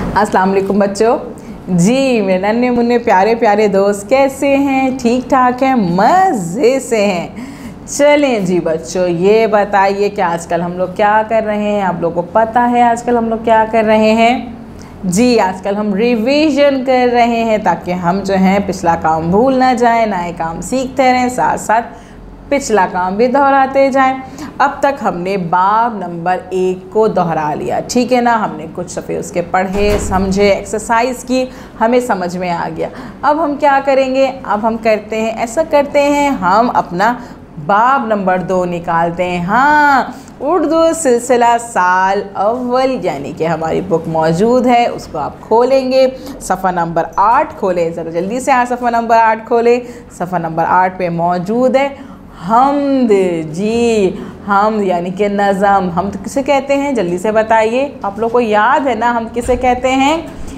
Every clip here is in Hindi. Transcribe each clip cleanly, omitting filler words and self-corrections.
अस्सलाम वालेकुम बच्चों। जी मेरे नन्हे मुन्ने प्यारे प्यारे दोस्त कैसे हैं? ठीक ठाक हैं, मज़े से हैं। चलें जी बच्चों, ये बताइए कि आजकल हम लोग क्या कर रहे हैं? आप लोगों को पता है आजकल हम लोग क्या कर रहे हैं? जी आजकल हम रिवीजन कर रहे हैं ताकि हम जो हैं पिछला काम भूल ना जाएं, नए काम सीखते रहें, साथ साथ पिछला काम भी दोहराते जाएं। अब तक हमने बाब नंबर 1 को दोहरा लिया, ठीक है ना। हमने कुछ सफ़े उसके पढ़े, समझे, एक्सरसाइज की, हमें समझ में आ गया। अब हम क्या करेंगे? अब हम करते हैं, ऐसा करते हैं, हम अपना बाब नंबर 2 निकालते हैं। हाँ, उर्दू सिलसिला साल अव्वल यानी कि हमारी बुक मौजूद है, उसको आप खोलेंगे। सफ़ा नंबर 8 खोलें, ज़रा जल्दी से। सफ़ा नंबर 8 खोलें। सफ़ा नंबर 8 पे मौजूद है हमद। जी हम यानी कि नज़म। हम तो किसे कहते हैं? जल्दी से बताइए, आप लोग को याद है ना हम किसे कहते हैं?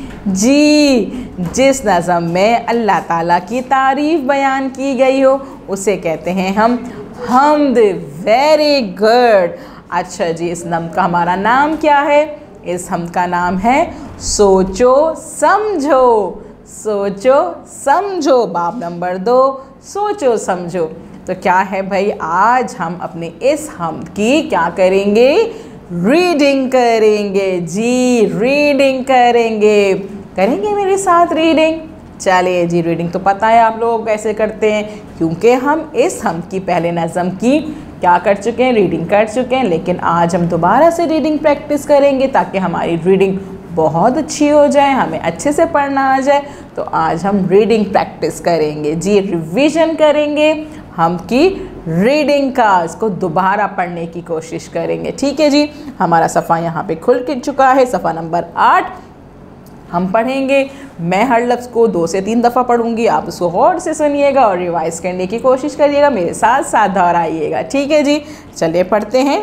जी जिस नज़म में अल्लाह ताला की तारीफ़ बयान की गई हो उसे कहते हैं हम हमद। Very good. अच्छा जी, इस नज़म का हमारा नाम क्या है? इस हमद का नाम है सोचो समझो। सोचो समझो, बाब नंबर 2 सोचो समझो। तो क्या है भाई, आज हम अपने इस हमद की क्या करेंगे? रीडिंग करेंगे। जी रीडिंग करेंगे। करेंगे मेरे साथ रीडिंग? चलिए जी, रीडिंग तो पता है आप लोग कैसे करते हैं, क्योंकि हम इस हमद की पहले नज़म की क्या कर चुके हैं? रीडिंग कर चुके हैं। लेकिन आज हम दोबारा से रीडिंग प्रैक्टिस करेंगे ताकि हमारी रीडिंग बहुत अच्छी हो जाए, हमें अच्छे से पढ़ना आ जाए। तो आज हम रीडिंग प्रैक्टिस करेंगे। जी रिवीजन करेंगे हम की रीडिंग का, इसको दोबारा पढ़ने की कोशिश करेंगे। ठीक है जी, हमारा सफ़ा यहाँ पे खुल चुका है। सफ़ा नंबर 8 हम पढ़ेंगे। मैं हर लफ्ज़ को 2 से 3 दफ़ा पढ़ूंगी, आप उसको गौर से सुनिएगा और रिवाइज करने की कोशिश करिएगा, मेरे साथ साथ दोहराइएगा। ठीक है जी, चलिए पढ़ते हैं।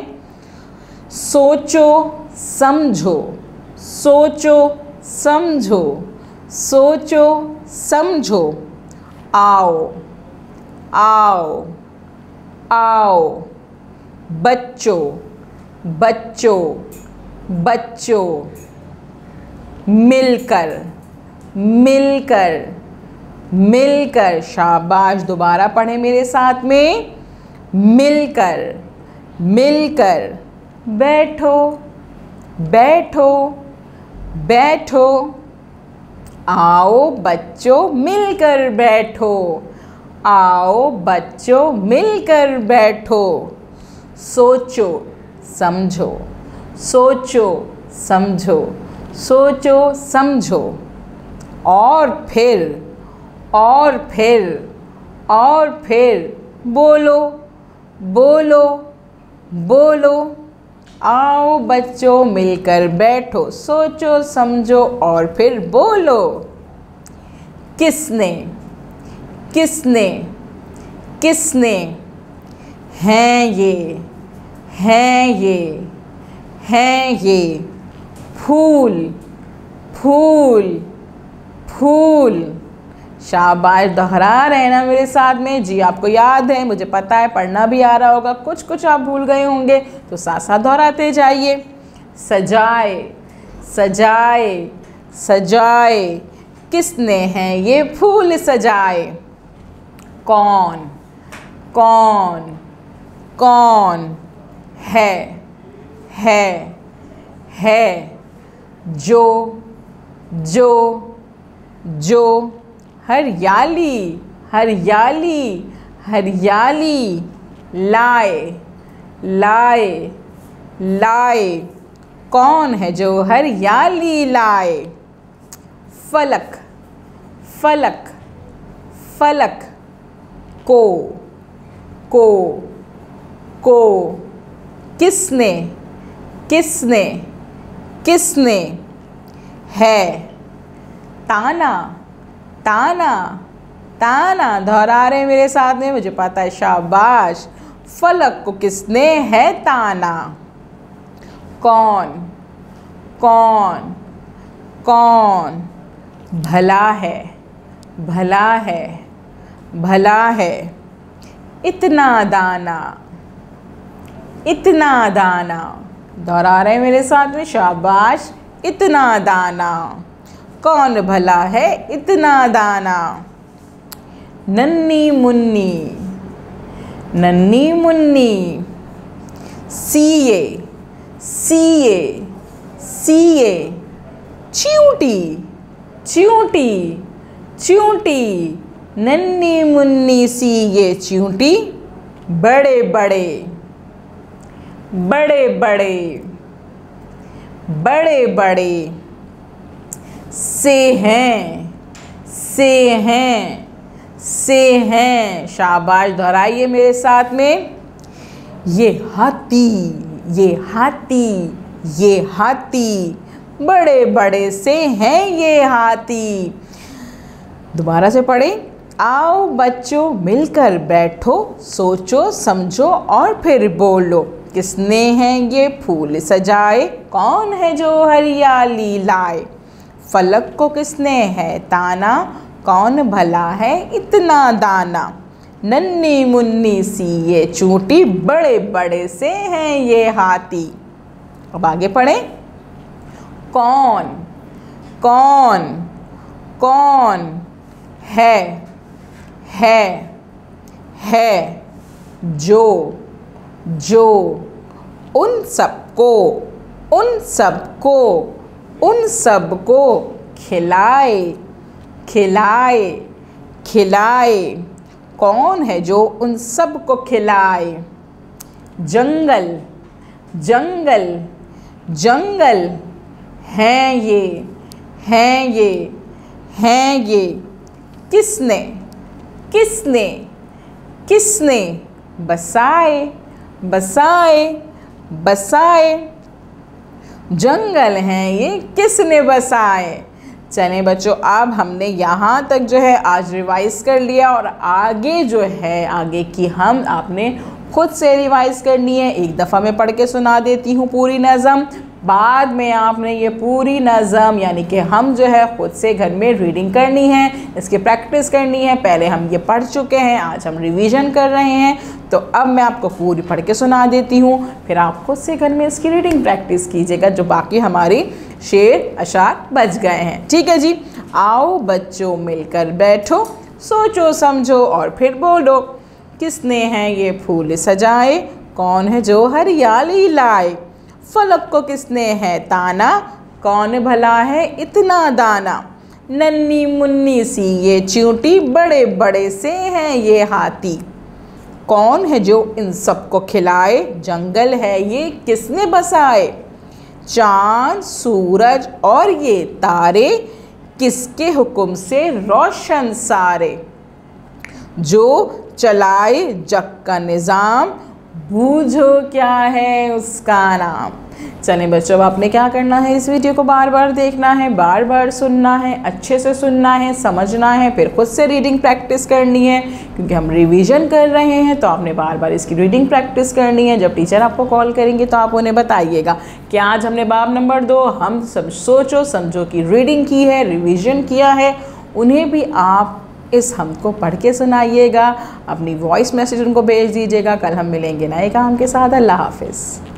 सोचो समझो। सोचो समझो। सोचो समझो। आओ आओ आओ। बच्चों बच्चों बच्चों। मिलकर मिलकर मिलकर। शाबाश, दोबारा पढ़ें मेरे साथ में। मिलकर मिलकर। बैठो बैठो बैठो। आओ बच्चों मिलकर बैठो। आओ बच्चों मिलकर बैठो। सोचो समझो। सोचो समझो। सोचो समझो। और फिर और फिर और फिर बोलो बोलो बोलो। आओ बच्चों मिलकर बैठो। सोचो समझो और फिर बोलो। किसने किसने किसने। हैं ये हैं ये हैं ये। फूल फूल फूल। शाबाश, दोहरा रहे हैं ना मेरे साथ में? जी आपको याद है, मुझे पता है, पढ़ना भी आ रहा होगा, कुछ कुछ आप भूल गए होंगे, तो साथ साथ दोहराते जाइए। सजाए सजाए सजाए। किसने हैं ये फूल सजाए? कौन कौन कौन। है है जो जो जो। हरियाली हरियाली हरियाली। लाए लाए लाए। कौन है जो हरियाली लाए? फलक फलक फलक। को को। किसने किसने किसने। है ताना ताना ताना। दोहरा रहे मेरे साथ में, मुझे पता है, शाबाश। फलक को किसने है ताना? कौन कौन कौन। भला है भला है भला है। इतना दाना इतना दाना। दोहरा रहे हैं मेरे साथ में, शाबाश। इतना दाना, कौन भला है इतना दाना। नन्ही मुन्नी, नन्ही मुन्नी, सीए, सीए, सीए, चींटी, चींटी, चींटी, नन्ही मुन्नी सीए चींटी, बड़े बड़े, बड़े बड़े, बड़े बड़े, से हैं, से हैं, से हैं। शाबाश, दोहराइए मेरे साथ में। ये हाथी, ये हाथी, ये हाथी, बड़े बड़े से हैं ये हाथी। दोबारा से पढ़े। आओ बच्चों मिलकर बैठो, सोचो समझो और फिर बोलो। किसने हैं ये फूल सजाए, कौन है जो हरियाली लाए। फलक को किसने है ताना, कौन भला है इतना दाना। नन्ही मुन्नी सी ये चूंटी, बड़े बड़े से हैं ये हाथी। अब आगे पढ़ें। कौन, कौन, कौन है, है, जो, जो, उन सबको, उन सबको, उन सबको खिलाए, खिलाए, खिलाए। कौन है जो उन सबको खिलाए। जंगल, जंगल, जंगल, हैं ये, हैं ये, हैं ये। किसने, किसने, किसने बसाए, बसाए, बसाए। जंगल हैं ये, किसने बसाए। चलें बच्चों, अब हमने यहाँ तक जो है आज रिवाइज़ कर लिया और आगे जो है आगे की हम आपने खुद से रिवाइज़ करनी है। एक दफ़ा मैं पढ़ के सुना देती हूँ पूरी नज़म, बाद में आपने ये पूरी नज़म यानी कि हम जो है ख़ुद से घर में रीडिंग करनी है, इसकी प्रैक्टिस करनी है। पहले हम ये पढ़ चुके हैं, आज हम रिवीजन कर रहे हैं। तो अब मैं आपको पूरी पढ़ के सुना देती हूँ, फिर आप खुद से घर में इसकी रीडिंग प्रैक्टिस कीजिएगा, जो बाकी हमारी शेर अशार बच गए हैं। ठीक है जी। आओ बच्चों मिलकर बैठो, सोचो समझो और फिर बोलो। किसने हैं ये फूल सजाए, कौन है जो हरियाली लाए। फलक को किसने है ताना, कौन भला है इतना दाना। नन्ही मुन्नी सी ये चींटी, बड़े बड़े से हैं ये हाथी। कौन है जो इन सबको खिलाए, जंगल है ये किसने बसाए। चाँद सूरज और ये तारे, किसके हुक्म से रोशन सारे। जो चलाए जग का निज़ाम, बूझो क्या है उसका नाम। चलें बच्चों, अब आपने क्या करना है, इस वीडियो को बार बार देखना है, बार बार सुनना है, अच्छे से सुनना है, समझना है, फिर खुद से रीडिंग प्रैक्टिस करनी है। क्योंकि हम रिवीजन कर रहे हैं तो आपने बार बार इसकी रीडिंग प्रैक्टिस करनी है। जब टीचर आपको कॉल करेंगे तो आप उन्हें बताइएगा कि आज हमने बाब नंबर 2 हम सब सोचो समझो की रीडिंग की है, रिवीजन किया है। उन्हें भी आप इस हम को पढ़ के सुनाइएगा, अपनी वॉइस मैसेज उनको भेज दीजिएगा। कल हम मिलेंगे नए काम के साथ। अल्लाह हाफिज़।